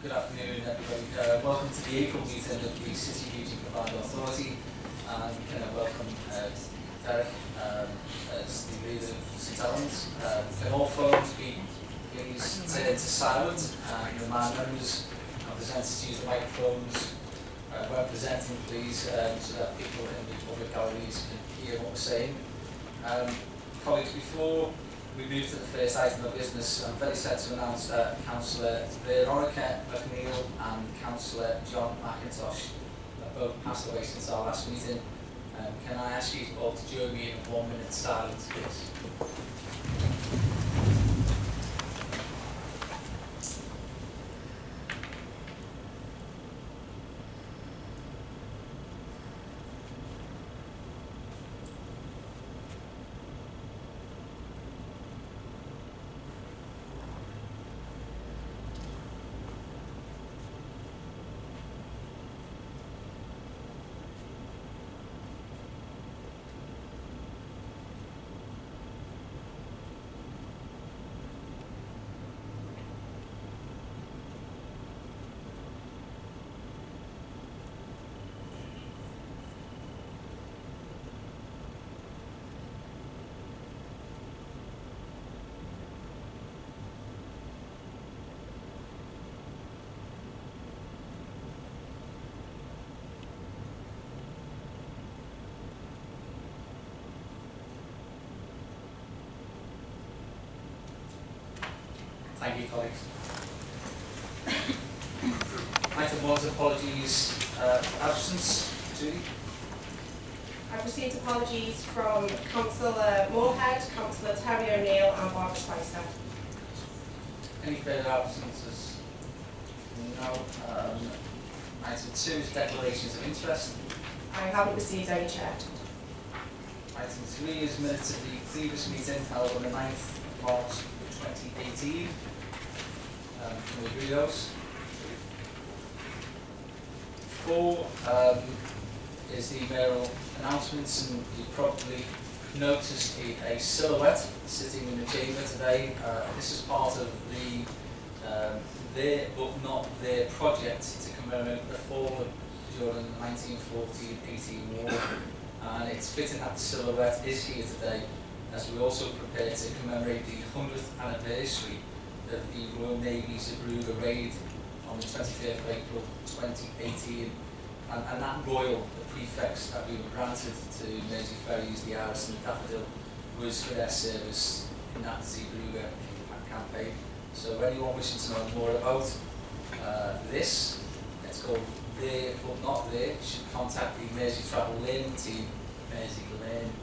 Good afternoon, everybody. Welcome to the April meeting of the City Region Combined Authority, and welcome Derek as the leader of St Helens. Can all phones be please turn to silent, and remind members and presenters to use the microphones when presenting, please, so that people in the public galleries can hear what we're saying. Colleagues, before we move to the first item of business, I'm very sad to announce that Councillor Veronica McNeil and Councillor John McIntosh have both passed away since our last meeting. Can I ask you all to join me in 1 minute silence, please? Thank you, colleagues. Item 1 is apologies absence. Judy? I've received apologies from Councillor Moorhead, Councillor Terry O'Neill and Barbara Spicer. Any further absences? No. Item 2 is declarations of interest. I haven't received any, Chair. Item 3 is minutes of the previous meeting held on the 9th of March 2018. Can we agree those? 4 is the mayoral announcements, and you probably noticed a silhouette sitting in the chamber today. This is part of the their but not their project to commemorate the fallen during the 1914-18 war, and it's fitting that the silhouette is here today as we also prepare to commemorate the 100th anniversary of the Royal Navy's Zeebrugge raid on the 25th of April 2018, and that royal, the prefix that we were granted to Mersey Ferries, the Iris and the Daffodil, was for their service in that Zeebrugge campaign. So anyone wishing to know more about this, it's called There But Not There, should contact the Mersey Travel Learning Team, Mersey Learn.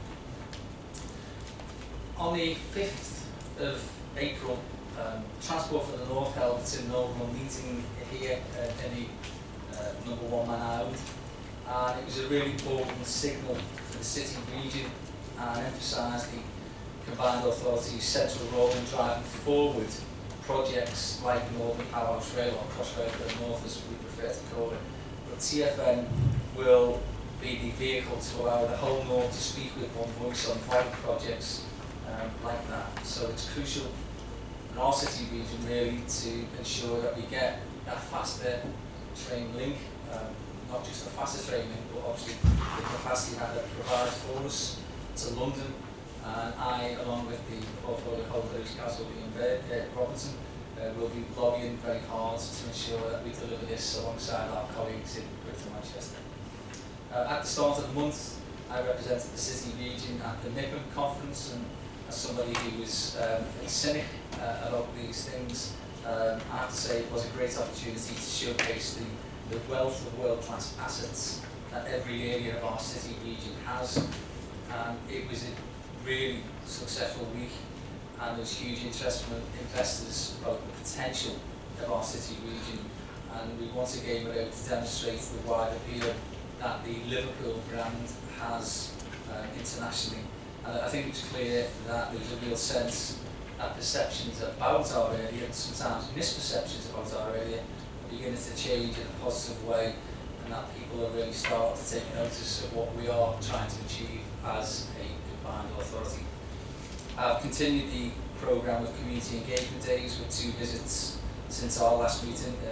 On the 5th of April, Transport for the North held its inaugural meeting here in the number 1 Man Island, and it was a really important signal for the city region and emphasised the combined authority's central role in driving forward projects like Northern Powerhouse Rail, or Crossrail for the North as we prefer to call it. But TfN will be the vehicle to allow the whole North to speak with one voice on vital projects like that. So it's crucial in our city region really to ensure that we get that faster train link, not just a faster train link, but obviously the capacity that it provides for us to London. And I, along with the portfolio holders, Councillor Ian Robinson, will be lobbying very hard to ensure that we deliver this alongside our colleagues in Greater Manchester. At the start of the month, I represented the city region at the NIPM conference, and as somebody who was a cynic about these things, I have to say it was a great opportunity to showcase the wealth of world-class assets that every area of our city region has. And it was a really successful week, and there was huge interest from investors about the potential of our city region. And we once again were able to demonstrate the wide appeal that the Liverpool brand has internationally. And I think it's clear that there's a real sense that perceptions about our area, and sometimes misperceptions about our area, are beginning to change in a positive way, and that people are really starting to take notice of what we are trying to achieve as a combined authority. I've continued the programme of community engagement days with 2 visits since our last meeting in March.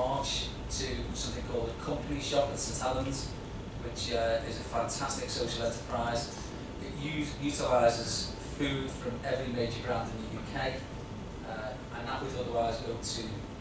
March to something called a company shop at St Helens, which is a fantastic social enterprise. It utilises food from every major brand in the UK, and that would otherwise go to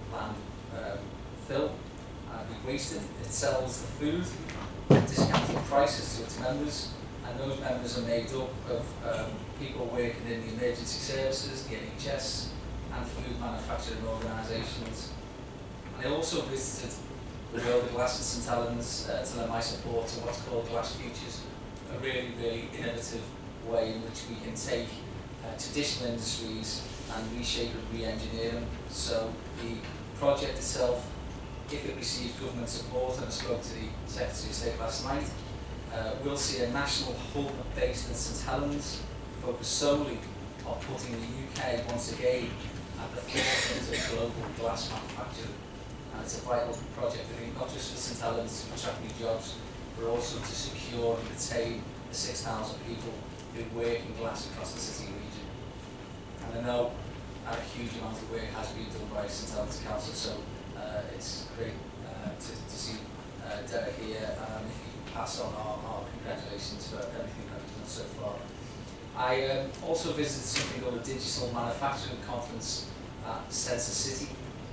landfill and be wasted. It sells the food at discounted prices to its members, and those members are made up of people working in the emergency services, the NHS, and food manufacturing organisations. And I also visited the World of Glass at St Helens to lend my support to what's called Glass Futures, a really, really innovative way in which we can take traditional industries and reshape and re-engineer them. So the project itself, if it receives government support, and I spoke to the Secretary of State last night, we'll see a national hub based in St Helens, focused solely on putting the UK once again at the forefront of global glass manufacturing. And it's a vital project, I think, not just for St Helens to attract new jobs, but also to secure and retain the 6,000 people who work in glass across the city region. And I know a huge amount of work has been done by St Helens Council, so it's great to see Derek here, and if you pass on our congratulations for everything that we've done so far. I also visited something called a Digital Manufacturing Conference at Centre City.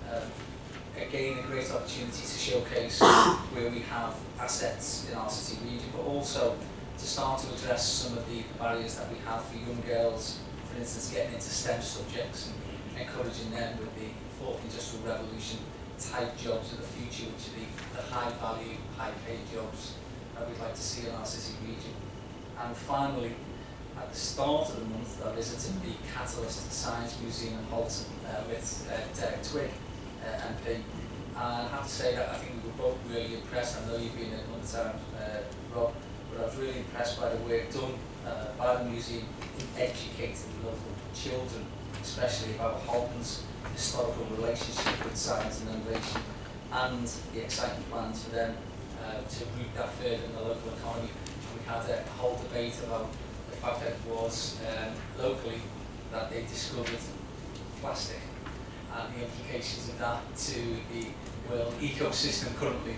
Again, a great opportunity to showcase where we have assets in our city region, but also to start to address some of the barriers that we have for young girls, for instance, getting into STEM subjects and encouraging them with the fourth industrial revolution type jobs of the future, which are the high value, high paid jobs that we'd like to see in our city region. And finally, at the start of the month, I visited the Catalyst Science Museum in Halton with Derek Twigg, MP. And I have to say that I think we were both really impressed. I know you've been at one time, Rob, but I was really impressed by the work done by the museum in educating local children, especially about Halton's historical relationship with science and innovation, and the exciting plans for them to root that further in the local economy. And we had a whole debate about the fact that it was locally that they discovered plastic and the implications of that to the world ecosystem currently.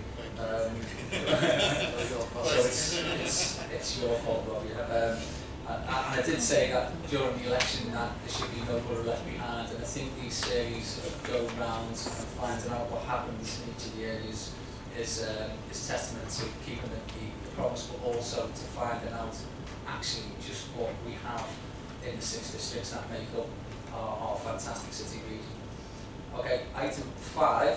So it's your fault, Rob. And I did say that during the election that there should be no blood left behind, and I think these series of going round and finding out what happens in each of the areas is testament to keeping the promise, but also to finding out actually just what we have in the 6 districts that make up our fantastic city region. Okay, item 5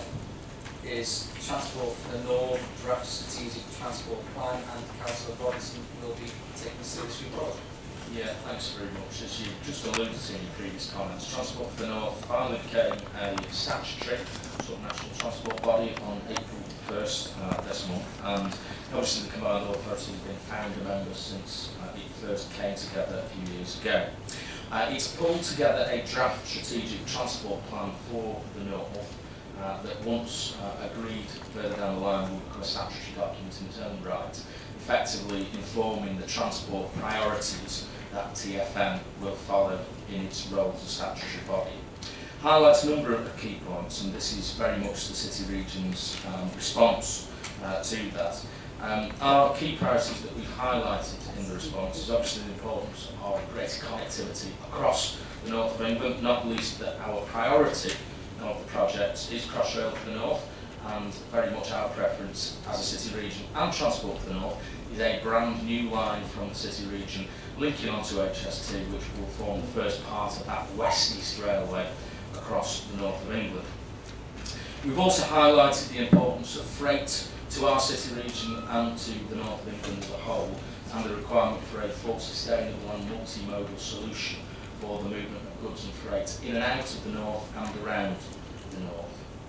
is Transport for the North Draft Strategic Transport Plan, and Councillor Robinson will be taking us through this report. Yeah, thanks very much. As you just alluded to in your previous comments, Transport for the North finally became a statutory sort of national transport body on April 1st this month, and obviously the Combined Authority has been founder member since it first came together a few years ago. It's pulled together a draft strategic transport plan for the North that once agreed further down the line will become a statutory document in its own right, effectively informing the transport priorities that TfN will follow in its role as a statutory body. Highlights a number of key points, and this is very much the city region's response to that. Our key priorities that we've highlighted in the response is obviously the importance of greater connectivity across the north of England, not least that our priority of the project is Crossrail for the North, and very much our preference as a city region and Transport for the North is a brand new line from the city region linking onto HS2, which will form the first part of that west-east railway across the north of England. We've also highlighted the importance of freight to our city region and to the north of England as a whole, and the requirement for a full, sustainable and multimodal solution for the movement of goods and freight in and out of the north and around the north.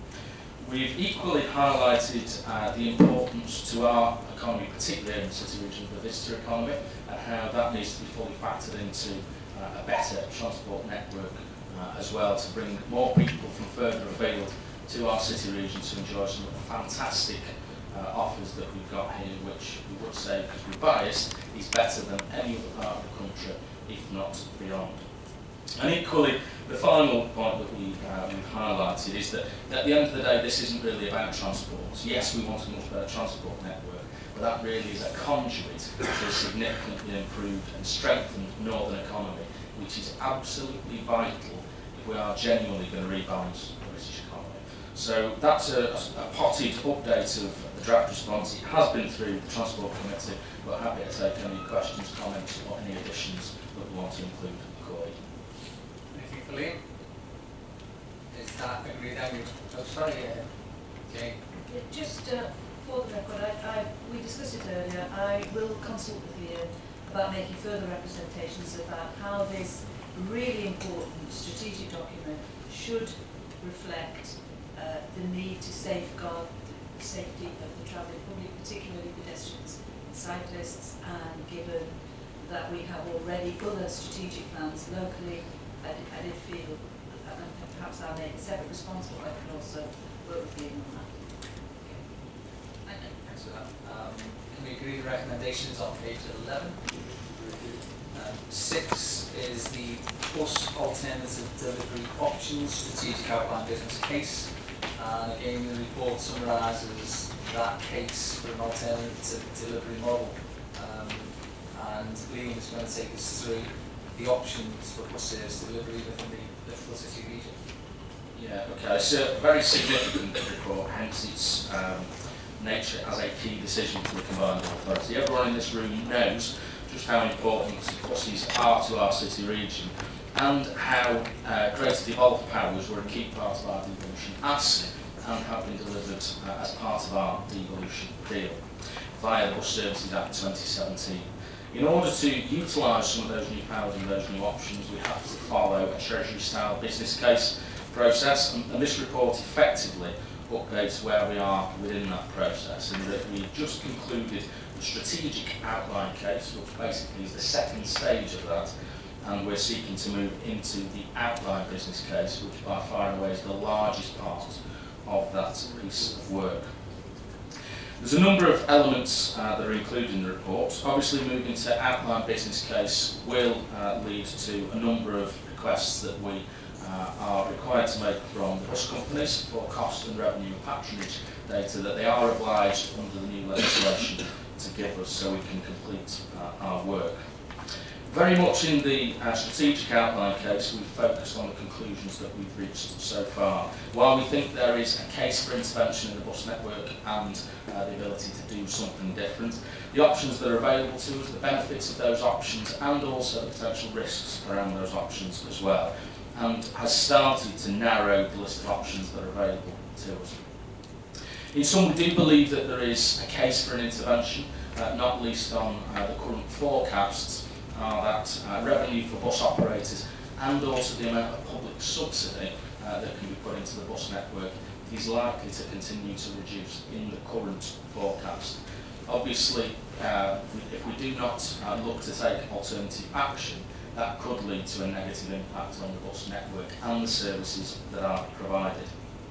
We've equally highlighted the importance to our economy, particularly in the city region, of the visitor economy, and how that needs to be fully factored into a better transport network as well, to bring more people from further afield to our city region to enjoy some of the fantastic offers that we've got here, which we would say, because we're biased, is better than any other part of the country, if not beyond. And equally, the final point that we've highlighted is that at the end of the day, this isn't really about transport. Yes, we want a much better transport network, but that really is a conduit to a significantly improved and strengthened northern economy, which is absolutely vital if we are genuinely going to rebalance the British economy. So that's a potted update of the draft response. It has been through the Transport Committee, but happy to take any questions, comments, or any additions that we want to include. Corey. Anything for Liam? Is that agreed? Oh, sorry, Jane. Just for the record, we discussed it earlier. I will consult with Liam about making further representations about how this really important strategic document should reflect the need to safeguard the safety of the travelling public, particularly pedestrians and cyclists, and given that we have already other strategic plans locally, I did feel, and perhaps I'll make a separate response, but I can also work with Liam on that. Thanks for that. Can we agree the recommendations on page 11? 6 is the bus alternative delivery options strategic outline business case. And again, the report summarises that case for an alternative delivery model. And Liam is going to take us through the options for bus service delivery within the Liverpool City region. Yeah, okay. It's a very significant report, hence its nature as a key decision for the combined authority. Everyone in this room knows just how important buses are to our city region, and how greater devolved powers were a key part of our devolution asset and have been delivered as part of our devolution deal via the Bus Services Act 2017. In order to utilise some of those new powers and those new options, we have to follow a Treasury-style business case process, and this report effectively updates where we are within that process, and that we've just concluded the strategic outline case, which basically is the second stage of that, and we're seeking to move into the outline business case, which by far and away is the largest part of that piece of work. There's a number of elements that are included in the report. Obviously, moving to outline business case will lead to a number of requests that we are required to make from the bus companies for cost and revenue and patronage data that they are obliged under the new legislation to give us so we can complete our work. Very much in the strategic outline case, we've focused on the conclusions that we've reached so far. While we think there is a case for intervention in the bus network and the ability to do something different, the options that are available to us, the benefits of those options, and also the potential risks around those options as well, and has started to narrow the list of options that are available to us. In sum, we do believe that there is a case for an intervention, not least on the current forecasts are that revenue for bus operators and also the amount of public subsidy that can be put into the bus network is likely to continue to reduce in the current forecast. Obviously, if we do not look to take alternative action, that could lead to a negative impact on the bus network and the services that are provided.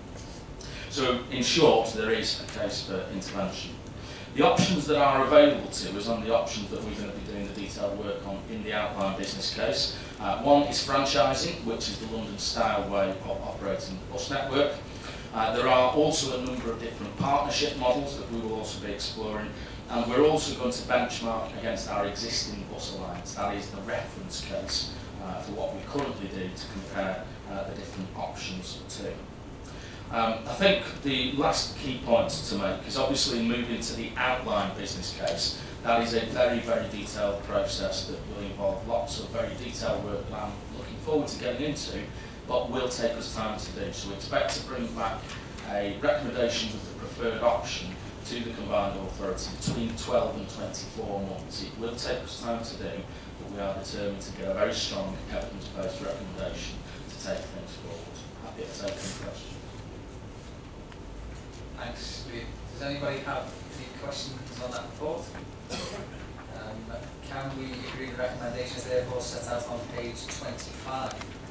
So, in short, there is a case for intervention. The options that are available to us, and the options that we're going to be doing the detailed work on in the outline business case, one is franchising, which is the London-style way of operating the bus network. There are also a number of different partnership models that we will also be exploring, and we're also going to benchmark against our existing bus alliance. That is the reference case for what we currently do to compare the different options to. I think the last key point to make is obviously moving to the outline business case. That is a very, very detailed process that will involve lots of very detailed work that I'm looking forward to getting into, but will take us time to do. So we expect to bring back a recommendation of the preferred option to the combined authority between 12 and 24 months. It will take us time to do, but we are determined to get a very strong evidence-based recommendation to take things forward. Happy to take any questions. Thanks. Does anybody have any questions on that report? Can we agree the recommendations therefore set out on page 25?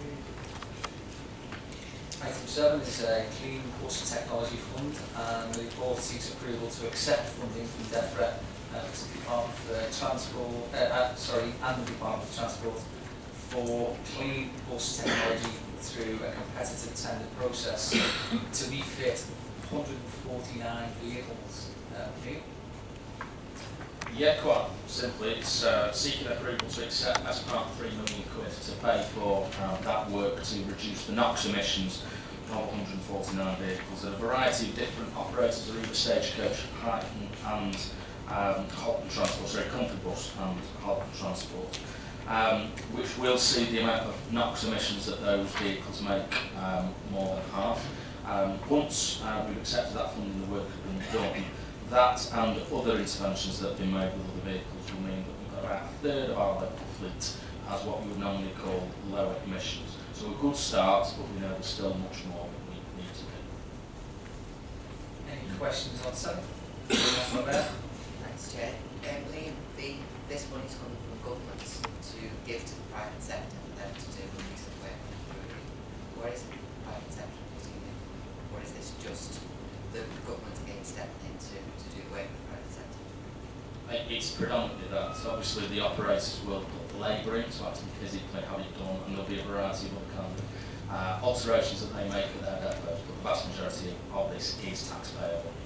Item 7 is a Clean Bus Technology Fund, and the report seeks approval to accept funding from DEFRA to the Department for Transport, and the Department for Transport for clean bus technology through a competitive tender process to refit 149 vehicles. Neil? Yeah, quite simply, it's seeking approval to accept as part £3 million to pay for that work to reduce the NOx emissions of 149 vehicles. There are a variety of different operators, either Stagecoach, Highton and Halton Transport, sorry, Comfort Bus and Halton Transport, which will see the amount of NOx emissions that those vehicles make more than half. Once we've accepted that funding, the work has been done, that and other interventions that have been made with other vehicles will mean that we've got about a third of our local fleet as what we would normally call lower emissions. So a good start, but we know there's still much more that we need to do. Any questions on 7? There? Thanks, Chair. Liam, this money is coming from governments to give to the private sector for them to do a piece of work. Where is the private sector putting in? Or is this just the government again stepping in to do work with the private sector? It's predominantly that. So obviously the operators will put the labour in to actually physically have it done, and there'll be a variety of other kind of alterations that they make at their depots, but the vast majority of this is taxpayer money.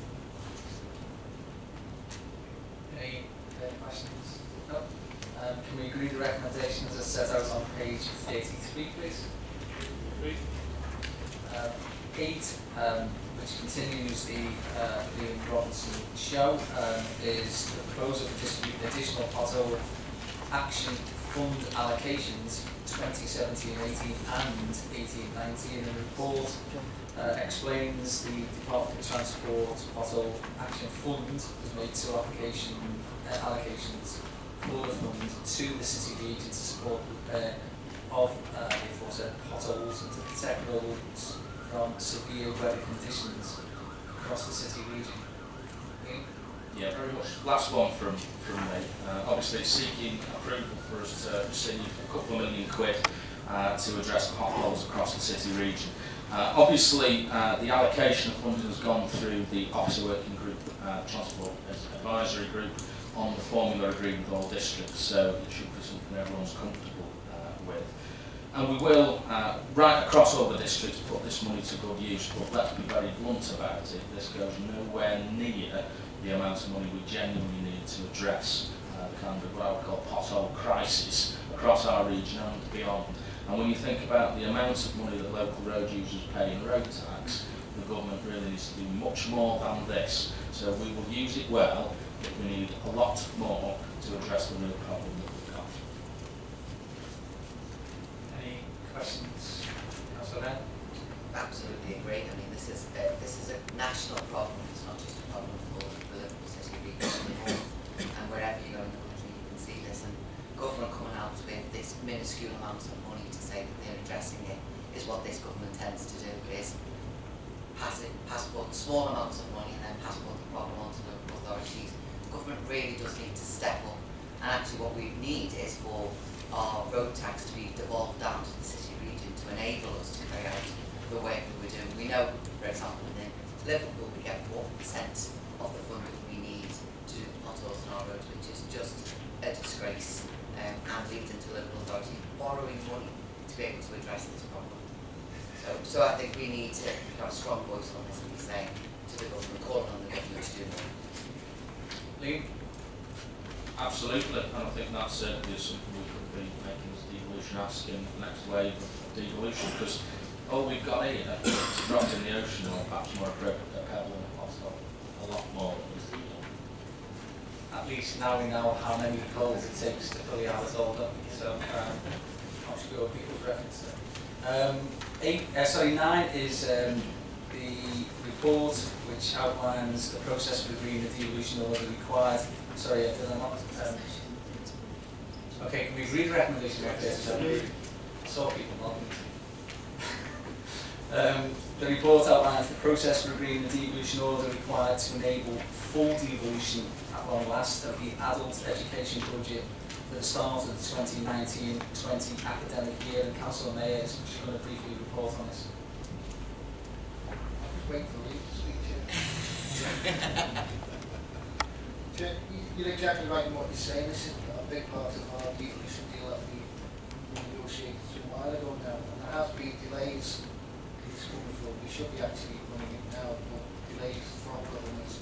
Any questions? No? Can we agree the recommendations as set out on page 33, please? 8, which continues the Liam Robinson show, is the proposal to distribute additional pothole action fund allocations 2017-18 and 18-19. The report explains the Department of Transport pothole action fund has made 2 allocations for the fund to the city region to support the repair of the aforesaid potholes and to protect roads from severe weather conditions across the city region. Yeah, very much. Last one from me. Obviously, it's seeking approval for us to receive a couple of £1 million to address potholes across the city region. Obviously, the allocation of funding has gone through the Officer Working Group, Transport Advisory Group, on the formula agreed with all districts, so it should be something everyone's comfortable with. And we will, right across all the districts, put this money to good use, but let's be very blunt about it. This goes nowhere near the amount of money we genuinely need to address the kind of what I would call pothole crisis across our region and beyond. And when you think about the amount of money that local road users pay in road tax, the government really needs to do much more than this. So we will use it well, but we need a lot more to address the real problem that we've got. Any questions, Councillor Wren? Absolutely agree. I mean, this is a national problem. It's not just a problem for the Liverpool City region and wherever you go in the country, you can see this. And government coming out with this minuscule amount of money to say that they're addressing it is what this government tends to do. Is passport small amounts of money and then passport the problem onto the local authorities. Government really does need to step up. And actually, what we need is for our road tax to be devolved down to the city region to enable us to carry out the work that we're doing. We know, for example, in Liverpool we get 1% of the funding we need to do the potholes on our roads, which is just a disgrace and leads into local authorities borrowing money to be able to address this problem. So I think we need to have a strong voice on this and be saying to the government, calling on the government to do more. Liam? Absolutely, and I think that certainly is something we could be making as devolution asking the next wave of devolution, because all we've got here is dropped in the ocean, or perhaps more appropriate, a pebble in a pothole. A lot more than is done. At least now we know how many calls it takes to fully have us all done, so I'm sure it'll be a good reference there. 9 is the report which outlines the process for agreeing the devolution order required. Sorry, did I not? Okay, can we read the recommendation like this? I saw people nodding. The report outlines the process for agreeing the devolution order required to enable full devolution at long last of the adult education budget for the start of the 2019-20 academic year. And Councillor Mayor is just going to briefly report on this. I'll just wait for you to speak, Chair. You're exactly right in what you're saying. This is a big part of our devolution deal that we negotiated some while ago now, and there has been delays in this coming forward. We should be actually running it now, but delays from governments.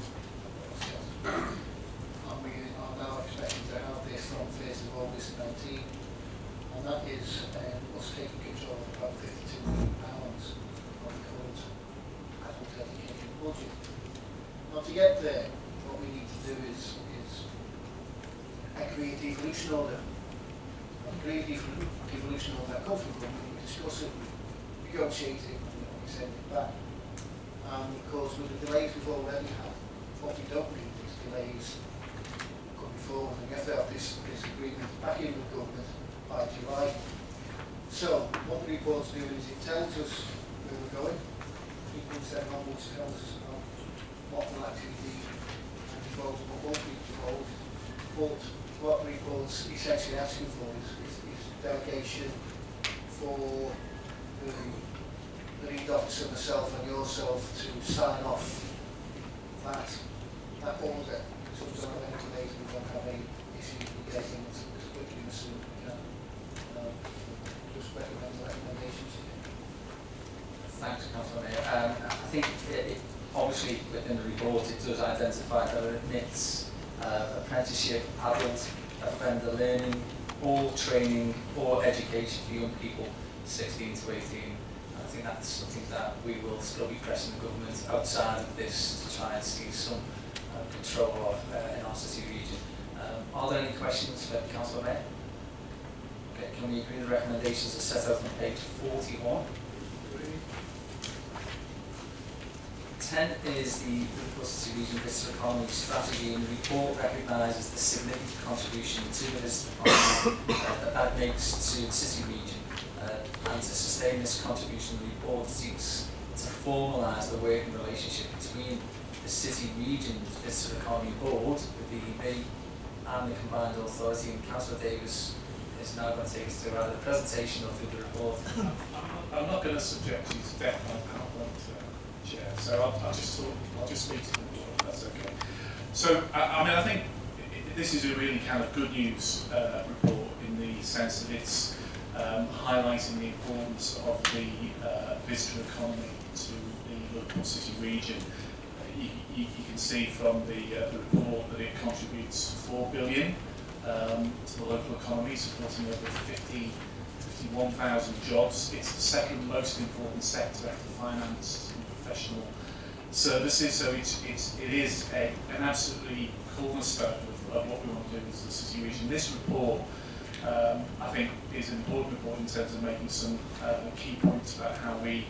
And we are now expecting to have this from 1st of August 19, and that is us taking control of about £52 million of the current adult education budget. Now to get there, what we need to do is agree a devolution order. Agree a devolution order that comes from government, we discuss it, we negotiate it, and we send it back. And of course, with the delays we've already had, what we don't need is delays coming forward, and we have to have this agreement back in with government by July. So, what the report's doing is it tells us where we're going. 3.7 onwards tells us what will actually be devolved and what won't be devolved. But what the report's essentially asking for is delegation for the lead officer, myself and yourself to sign off that order. So we don't have any delays, we don't have any issues with getting it as quickly and as soon as we can. Just recommend the recommendations. Thanks, Councillor Mayor. I think obviously within the report it does identify that it admits apprenticeship, adult offender learning, all training or education for young people 16 to 18. I think that's something that we will still be pressing the government outside of this to try and see some control of in our city region. Are there any questions for Councillor Mayor? Okay, can we agree the recommendations are set out on page 41? 10 is the Liverpool City Region Visitor Economy Strategy, and the report recognises the significant contribution to the visitor economy that makes to the city region. And to sustain this contribution, the report seeks to formalise the working relationship between the city region's Visitor Economy Board, the VEB, and the Combined Authority. And Councillor Davis is now going to take us through either the presentation or through the report. I'm not going to subject you to death on PowerPoint, Chair, so I'll just speak to the board, if that's okay. So, I mean, I think this is a really kind of good news report in the sense that it's highlighting the importance of the visitor economy to the Liverpool City region. You can see from the report that it contributes $4 billion to the local economy, supporting over 51,000 jobs. It's the second most important sector after finance and professional services, so it is an absolutely cornerstone of what we want to do as the city region. This report, I think, is an important report in terms of making some key points about how we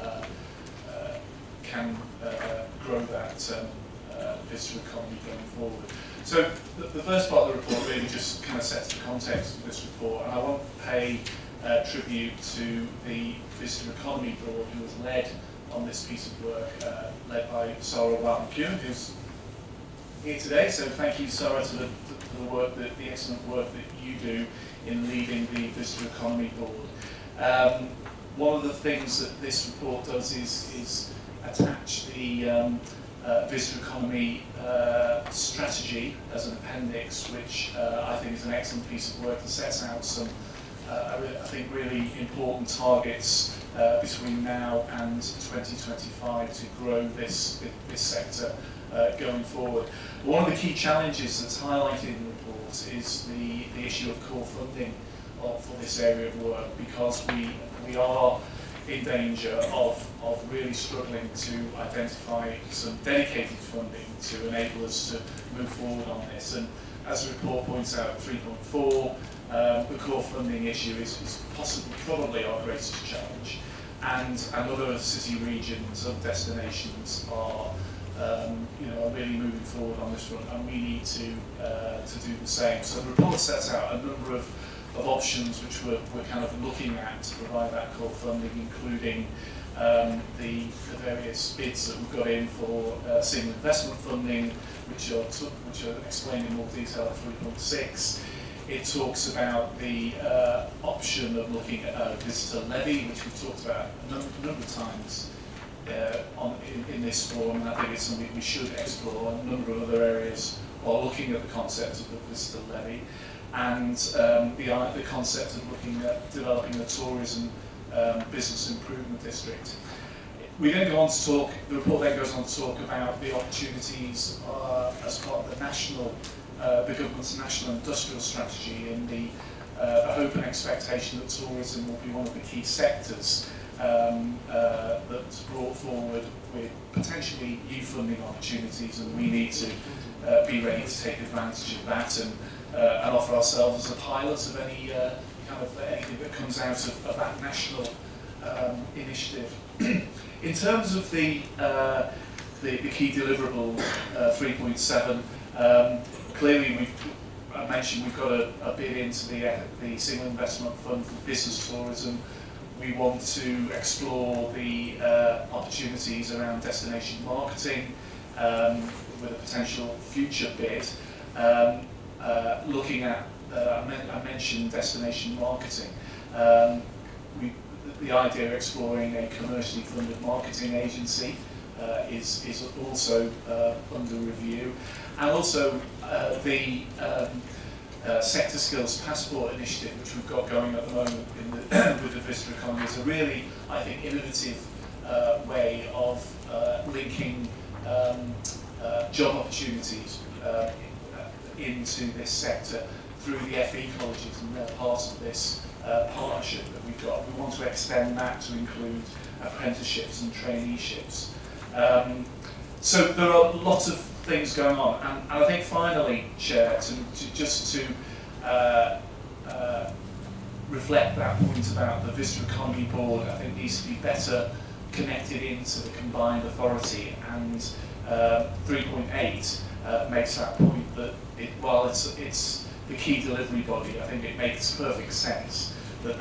can grow that visitor economy going forward. So the first part of the report really just kind of sets the context of this report, and I want to pay tribute to the Visitor Economy Board, who has led on this piece of work, led by Sarah Warren-Kuhn, who's here today. So thank you, Sarah, to the excellent work that you do in leading the Visitor Economy Board. One of the things that this report does is attach the visitor economy strategy as an appendix, which I think is an excellent piece of work that sets out some, I think, really important targets between now and 2025 to grow this sector going forward. One of the key challenges that's highlighted in the report is the issue of core funding for this area of work, because we are in danger of really struggling to identify some dedicated funding to enable us to move forward on this. And as the report points out, 3.4, the core funding issue is probably our greatest challenge. And other city regions, other destinations are really moving forward on this front, and we need to do the same. So the report sets out a number of options which we're kind of looking at to provide that core funding, including the various bids that we've got in for single investment funding, which are explained in more detail at 3.6. It talks about the option of looking at a visitor levy, which we've talked about a number of times in this forum, and I think it's something we should explore. A number of other areas are looking at the concept of the visitor levy. and the concept of looking at developing a tourism business improvement district. We then go on to talk, the report then goes on to talk about the opportunities as part of the government's national industrial strategy, in the hope and expectation that tourism will be one of the key sectors that's brought forward with potentially new funding opportunities, and we need to be ready to take advantage of that and offer ourselves as a pilot of any anything that comes out of that national initiative. In terms of the key deliverables, 3.7, clearly I mentioned we've got a bid into the Single Investment Fund for business tourism. We want to explore the opportunities around destination marketing with a potential future bid. Looking at, I mentioned destination marketing. The idea of exploring a commercially funded marketing agency is also under review, and also the Sector Skills Passport initiative, which we've got going at the moment with the Vista Economy, is a really, I think, innovative way of linking job opportunities into this sector through the FE colleges, and they're part of this partnership that we've got. We want to extend that to include apprenticeships and traineeships. So there are lots of things going on, and I think finally, Chair, to reflect that point about the Vista Economy Board, I think needs to be better connected into the combined authority, and 3.8 makes that point that while it's the key delivery body, I think it makes perfect sense that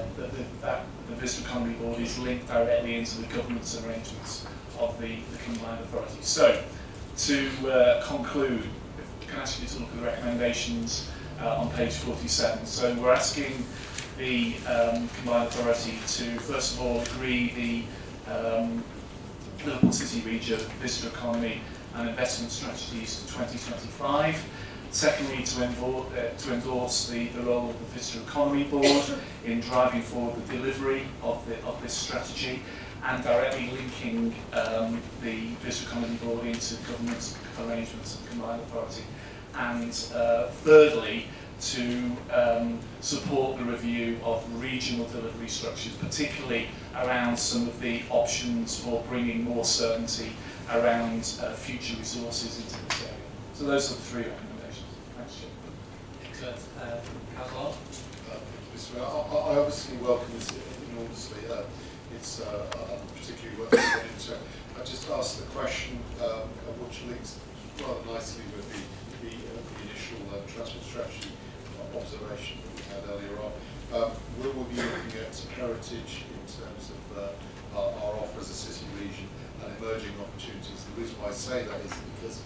the Vista Economy Board is linked directly into the governance arrangements of the combined authority. So, to conclude, can I ask you to look at the recommendations on page 47. So we're asking the combined authority to, first of all, agree the Liverpool City Region Vista Economy and investment strategies to 2025. Secondly, to endorse the role of the Vista Economy Board in driving forward the delivery of this strategy, and directly linking the Vista Economy Board into government arrangements of the combined authority. And thirdly, to support the review of regional delivery structures, particularly around some of the options for bringing more certainty around future resources into this area. So those are the three recommendations. Thanks, Jim. Excellent. Councillor? I obviously welcome this enormously. It's particularly worth getting into. I just asked the question, which links rather nicely with the initial transport strategy observation that we had earlier on. Will we be looking at heritage in terms of our offer as a city region and emerging opportunities? The reason why I say that is because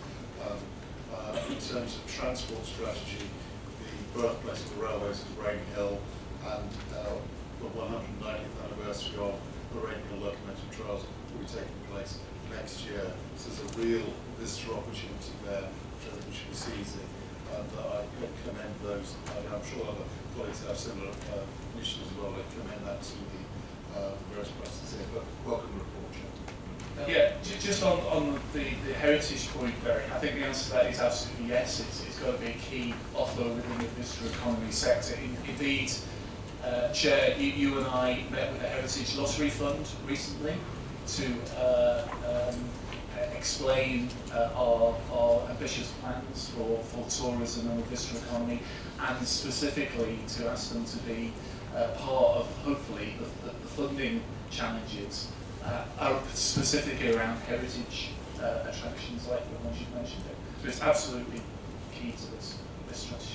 in terms of transport strategy, the birthplace of the railways is Rain Hill, and the 190th anniversary of the Rain Hill locomotive trials will be taking place next year. So there's a real visitor opportunity there, which I think we should be seizing. And I commend those. I'm sure other colleagues have similar initiatives as well. I commend that to the various processes here. But welcome the report, Chair. Yeah, just on the heritage point, Derek, I think the answer to that is absolutely yes. It's got to be a key offer within the Vista Economy sector. Indeed, Chair, you and I met with the Heritage Lottery Fund recently to explain our ambitious plans for tourism and the Vista Economy, and specifically to ask them to be part of, hopefully, the funding challenges are specifically around heritage attractions like the ones you've mentioned. So it's absolutely key to this strategy.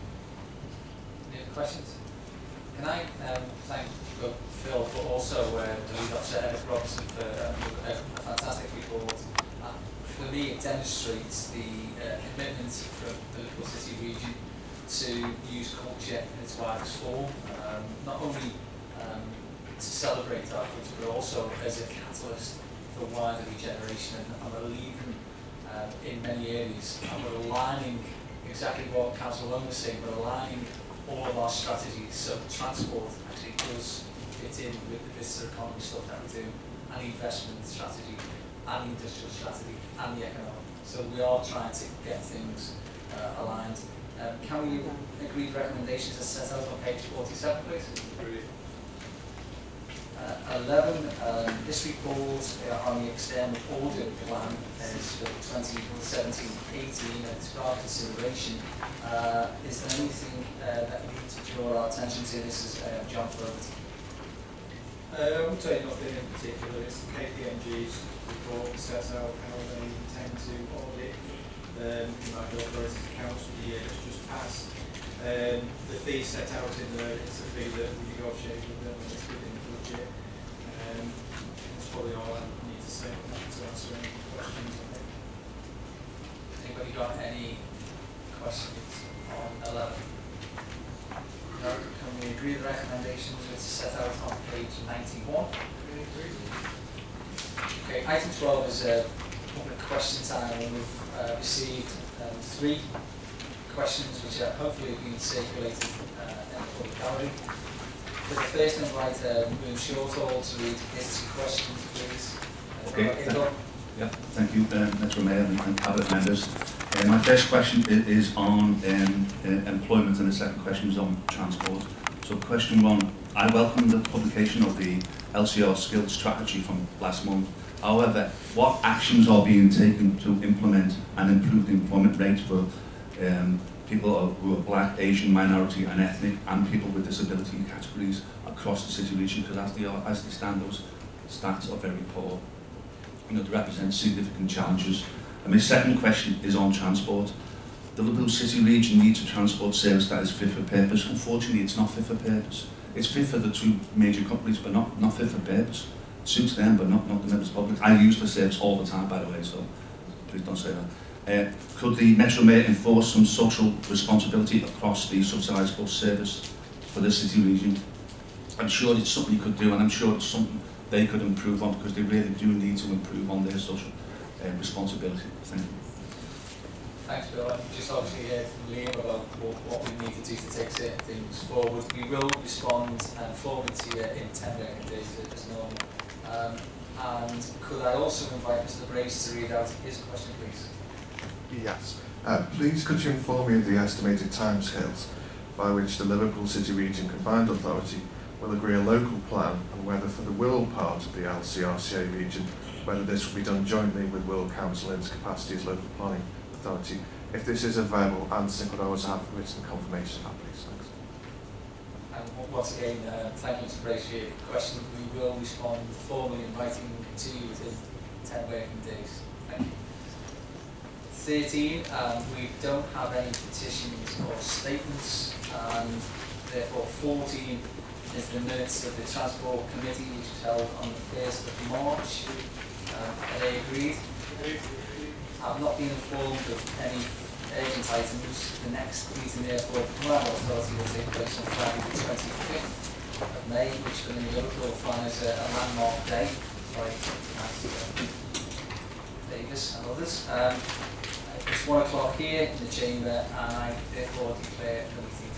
Any other questions? Can I thank Phil, but also Dr. Eric Robson for a fantastic report. For me, it demonstrates the commitment from the Liverpool City region to use culture in its widest form, not only to celebrate our culture, but also as a catalyst for wider regeneration and believing in many areas, and we're aligning exactly what Councillor Long was saying, but aligning all of our strategies so transport actually does fit in with the visitor economy stuff that we do, and the investment strategy, and the industrial strategy, and the economic. So we are trying to get things aligned. Can we agree recommendations as set out on page 47, please? 11, this report on the external audit plan is for 2017-18 and it's for our consideration. Is there anything that you need to draw our attention to? This is John Flaherty. I would say nothing in particular. It's the KPMG's report that sets out how they intend to audit the local authorities accounts for the year that's just passed. The fee set out in there, it's a fee that we negotiate with them and it's within the budget. That's probably all I need to say on that to answer any questions. Anybody got any questions on 11? No, can we agree the recommendations which are set out on page 91? Okay, item 12 is public question time, and we've received 3 questions which are hopefully being circulated in the public gallery. For the first, I'd like William Shortall to read his 2 questions, please. Okay, thank you, Mr. Mayor and Cabinet members. My first question is on employment, and the second question is on transport. So question 1, I welcome the publication of the LCR skills strategy from last month. However, what actions are being taken to implement and improve the employment rates for people who are black, Asian, minority and ethnic, and people with disability categories across the city region? Because as they stand, those stats are very poor. You know, they represent significant challenges. And my second question is on transport. The Liverpool City region needs a transport service that is fit for purpose. Unfortunately, it's not fit for purpose. It's fit for the 2 major companies, but not fit for purpose. It suits them, but not the members of the public. I use the service all the time, by the way, so please don't say that. Could the Metro Mayor enforce some social responsibility across the subsidised bus service for the city region? I'm sure it's something you could do, and I'm sure it's something they could improve on, because they really do need to improve on their social responsibility. Thank you. Thanks, Bill. I've just obviously heard from Liam about what we need to do to take certain things forward. We will respond formally to you in 10 working days as normal. And could I also invite Mr. Brace to read out his question, please? Yes. Please could you inform me of the estimated timescales by which the Liverpool City Region Combined Authority will agree a local plan, and whether for the Wirral part of the LCRCA region, whether this will be done jointly with Wirral Council in its capacity as local planning authority? If this is a verbal answer, could I also have written confirmation of that, please? Thanks. And once again, thank you, Mr. Brace, for your question. We will respond formally in writing to you within 10 working days. Thank you. 13, we don't have any petitions or statements, and therefore 14 is the minutes of the Transport Committee, which was held on the 1st of March. Are they agreed? I've not been informed of any urgent items. The next meeting, therefore, of the Combined Authority will take place on Friday the 25th of May, which for many Liverpool will find as a landmark day. Sorry, Davis and others. It's 1 o'clock here in the chamber, and I therefore declare the meeting